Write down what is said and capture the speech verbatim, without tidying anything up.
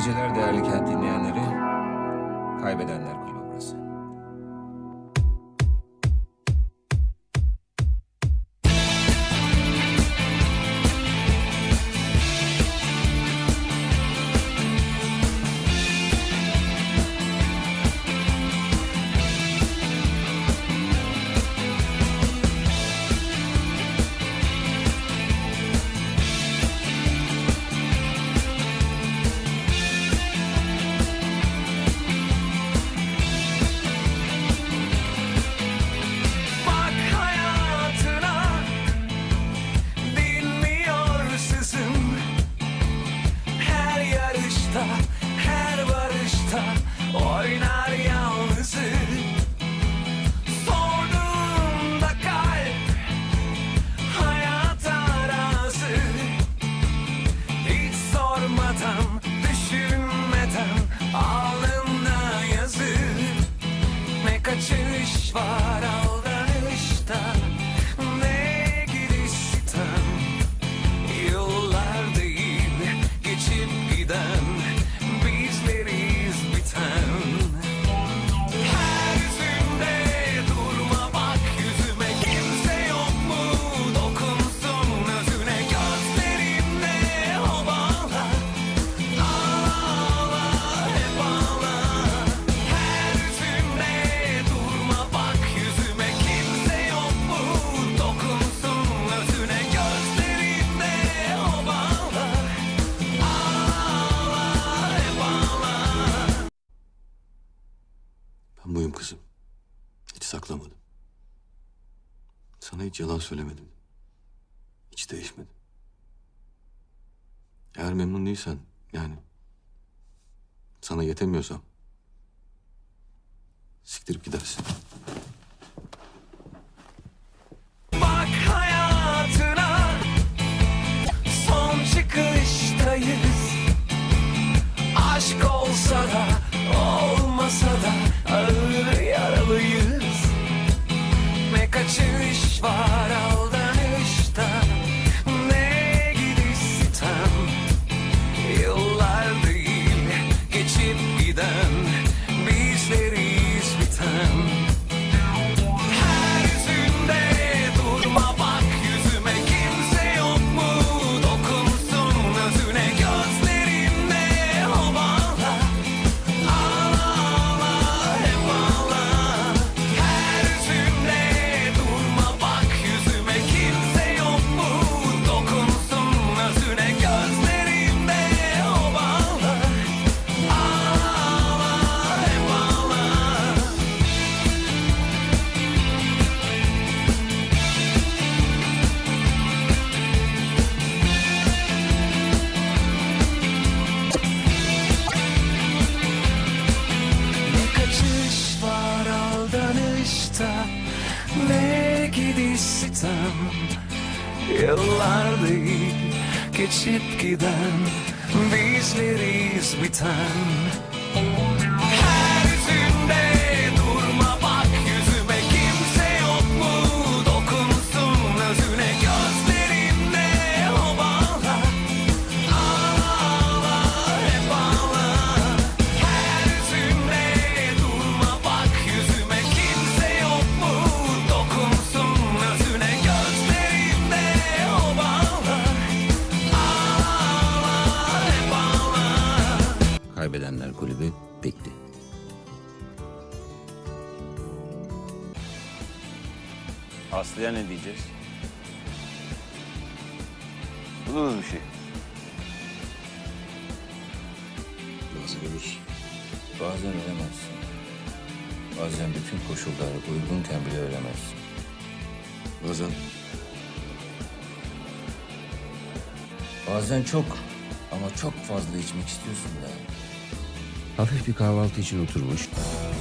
geceler değerli kent dinleyenleri. Kaybedenler Kulübü burası. Her varışta oynar yalnızı. Sorduğunda kalp hayata razı. Hiç sormadan, düşünmeden alnında yazı. Ne kaçış var aldanışta, ne gidiş sitem. Yıllar değil geçip giden bizleriz biten. Her yüzünde durma bak yüzüme, kimse yok mu dokunsun özüne. Gözlerinde o bağla, ağla hep ağla. Her yüzünde durma bak yüzüme, kimse yok mu dokunsun özüne. Gözlerinde o bağla, Ben buyum kızım. Hiç saklamadım. Sana hiç yalan söylemedim. Hiç değişmedim. Eğer memnun değilsen, yani sana yetemiyorsam siktirip gidersin. bak hayatına, son çıkıştayız. Aşk olsa da olmasa da ağır yaralıyız. Ne kaçış var aldanışta, ne gidiş sitem. Yıllar değil geçip giden bizleriz biten. Her yüzünde durma bak yüzüme, kimse yok mu dokunsun özüne. Gözlerinde o bağla, ağla hep ağla. Her yüzünde durma bak yüzüme, kimse yok mu dokunsun özüne. Gözlerinde o bağla, ağla hep ağla. Ne kaçış var aldanışta, ne gidiş sitem. Yıllar değil geçip giden bizleriz biten. Her yüzünde durma bak yüzüme, kimse yok mu dokunsun özüne. Gözlerinde o bağla, ağla hep ağla. Her yüzünde durma bak yüzüme, kimse yok mu dokunsun özüne. Gözlerinde o bağla, ağla hep ağla. Kaybedenler Kulübü bitti. Aslı'ya ne diyeceğiz? Olur mu bir şey? Bazen ölür. Bazen ölemezsin. Bazen bütün koşullar uygunken bile ölemezsin. Bazen Bazen çok ama çok fazla içmek istiyorsun da. Hafif bir kahvaltı için oturmuş.